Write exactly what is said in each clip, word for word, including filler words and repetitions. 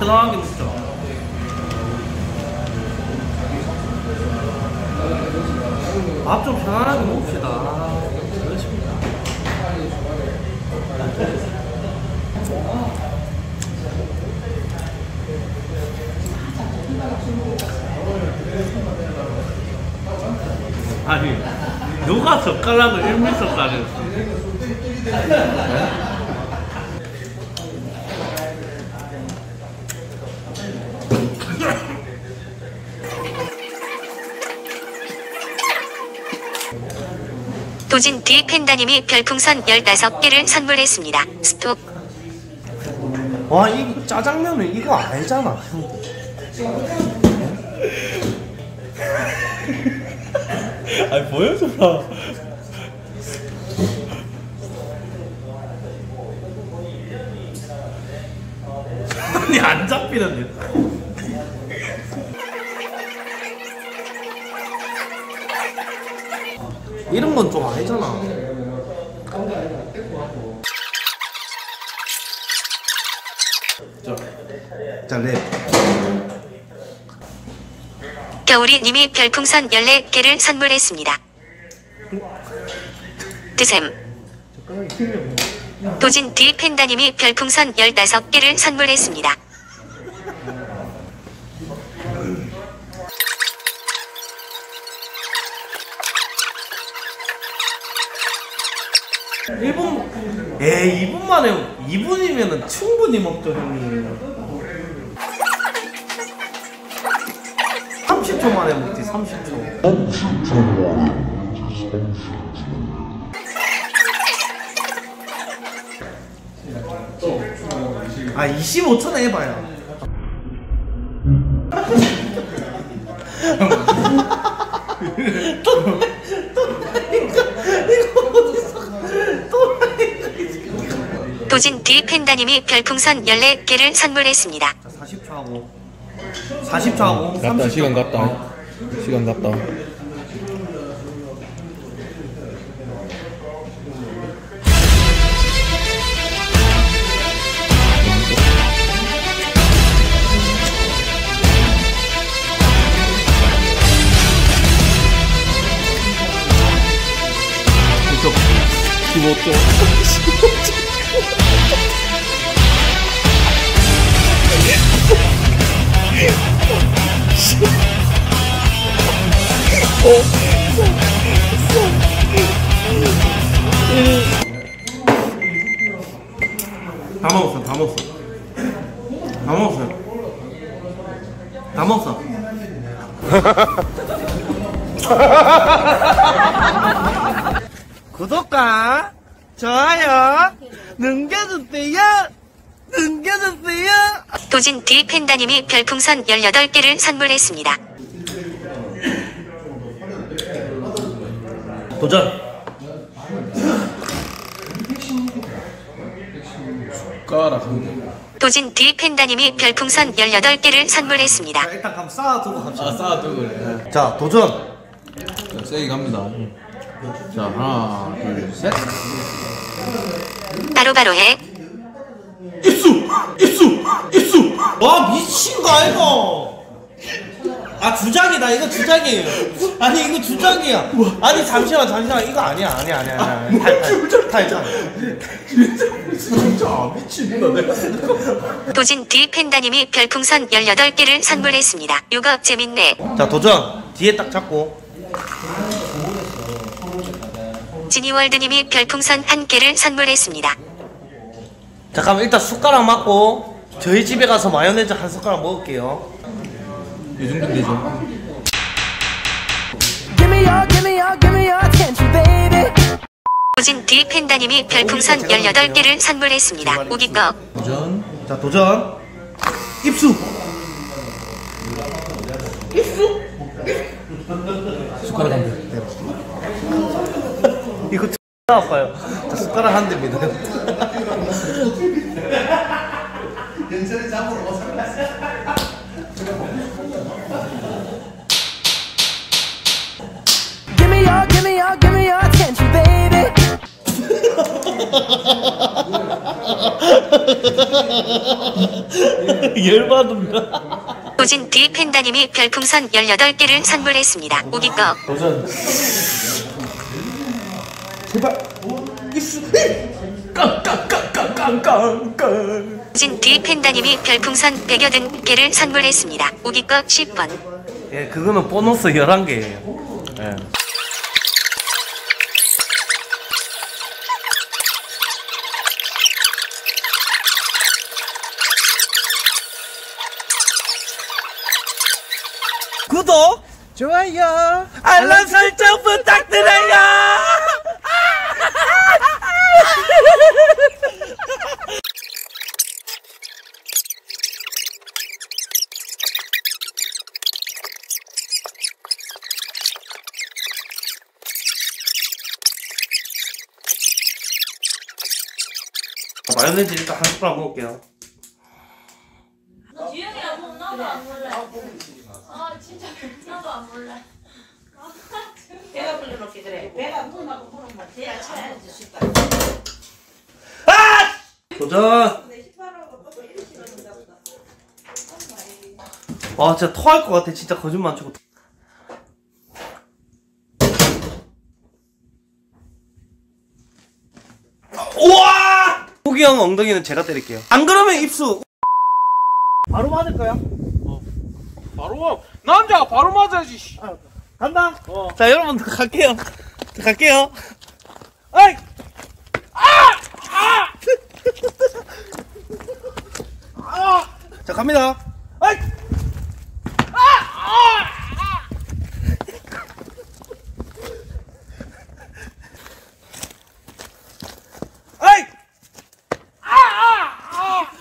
편하게 먹자. 밥 좀 편안하게 먹읍시다. 아니 누가 젓가락을 일밀젓가락을 도진 D 팬다님이 별풍선 열다섯 개를 선물했습니다. 스톱. 와, 이 짜장면은 이거 알잖아. 아니 보여줘라. 아니 안 잡히는데. 이런 건 좀 아니잖아. 자, 자, 랩. 겨울이님이 별풍선 열네 개를 선물했습니다. 드셈. 도진 D 팬다님이 별풍선 열다섯 개를 선물했습니다. 일 분, 에이, 이 분 만에, 이 분이면은 충분히 먹죠, 형님. 삼십 초 만에 먹지, 삼십 초. 삼십 초 만에 먹지, 삼십 초. 아, 이십오 초는 해봐요. 또, 또, 이거, 이거 어디서, 또, 도진 D 팬다님이 별풍선 열네 개를 선물했습니다. 자, 사십 초 하고, 사십 초 하고, 갔다, 삼십 초. 시간 갔다. 어. 시간 갔다. 십오 초. 다 먹었어, 다 먹었어. 다 먹었어. 다 먹었어. 구독과 좋아요 넘겨주세요. 넘겨주세요. 도진 D 팬다님이 별풍선 열여덟 개를 선물했습니다. 도전. 숟가락 한 개. 도진 D 팬다님이 별풍선 열여덟 개를 선물했습니다. 자, 일단 그럼 쌓아두고 갑시다. 아, 쌓아두고 그래. 자, 도전. 자, 세게 갑니다. 자, 하나, 둘, 셋. 바로바로 해. 입수! 입수! 입수! 와, 미친 거 아이가? 아, 주작이다. 이거 주작이에요. 아니, 이거 주작이야. 아니, 잠시만, 잠시만. 이거 아니야, 아니야, 아니야, 아니야. 탈, 탈, 탈, 진짜 미친다, 내가. 도진 D 팬다님이 별풍선 열여덟 개를 선물했습니다. 이거 재밌네. 자, 도전. 뒤에 딱 잡고. 지니월드님이 별풍선 한 개를 선물했습니다. 잠깐만, 일단 숟가락 맞고 저희 집에 가서 마요네즈 한 숟가락 먹을게요. 이 정도 되죠. 도진 D 팬다님이 별풍선 열여덟 개를 선물했습니다. 우기꺼. 도전. 자, 도전. 입수. 입수. 숟가락 한 개. 이거 X 아파요. 자, 숟가락 한 대입니다. 연설을 잡으러 오셨어요. Give me your, give me your, give me your attention, baby. 열받는다. 호진 D 팬다님이 별풍선 열여덟 개를 선물했습니다. 우기꺼. 도전. 제발. 입수. 깡깡깡깡깡깡깡. 호진 D 팬다님이 별풍선 백여 개를 선물했습니다. 우기꺼 십 번. 예, 그거는 보너스 열한 개예요. 예. 구독, 좋아요, 알람 설정 부탁드려요. 마요네즈 일단 한 숟가락 먹을게요. 너 주영이랑 뭐 나도 안 몰래. 아 진짜 나도 안 몰래. 배가 불러놓게 그래. 배가 물하고 부르면 돼야 자연히 쉽다. 아! 도전! 와 진짜 토할 것 같아. 진짜 거짓말 안 치고. 우와! 호기 형 엉덩이는 제가 때릴게요. 안 그러면 입수. 바로 맞을까요? 바로 와. 남자가 바로 맞아야지. 씨. 아, 간다. 어. 자 여러분 갈게요. 자, 갈게요. 아이! 아! 아! 아! 자 갑니다. 아이! 아! 아! 아이! 아! 아! 아!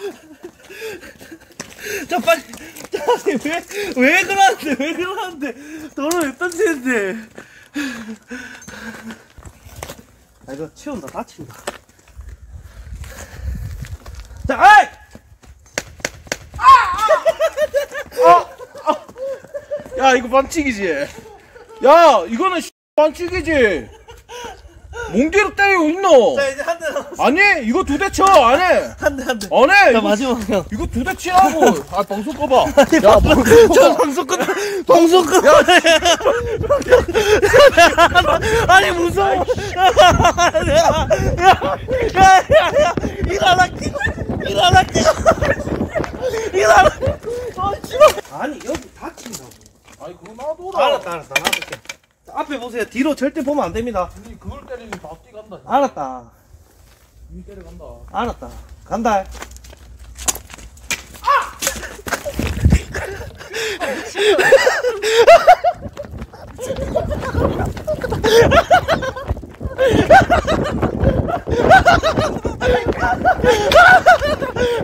자 빨리. 왜, 왜 그러는데, 왜 그러는데, 너는 왜 던지는데. 아, 이거 치운다, 다친다. 자, 아이! 아! 아! 야, 이거 반칙이지. 야, 이거는 씨, 반칙이지. 몽개로 때리고 있노. 자, 이제 한 대 남았어. 아니, 이거 두 대 쳐. 안 해. 한 대, 한 대. 안 해. 자, 이거, 마지막 형. 이거 두 대 치라고. 아, 방송 꺼봐. 야, 저 방송 끝, 방송 끝. 아니, 무서워. 야, 야, 야, 야, 이거 하나 끼고, 이거 하나 끼고, 이거 하나, 어, 씨발. 아니, 여기 다친다고. 아니, 그거 놔둬라. 알았다, 알았다, 놔둘게. 앞에 보세요. 뒤로 절대 보면 안 됩니다. 니 그걸 때리면 앞뒤 간다. 알았다. 니 때려간다. 알았다. 간다. 아!